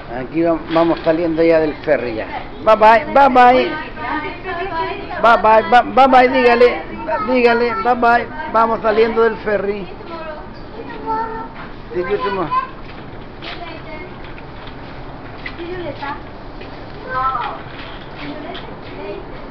Aquí vamos saliendo ya del ferry ya. Bye bye, bye bye. Bye bye, bye bye, dígale, bye bye. Vamos saliendo del ferry. See you tomorrow. No.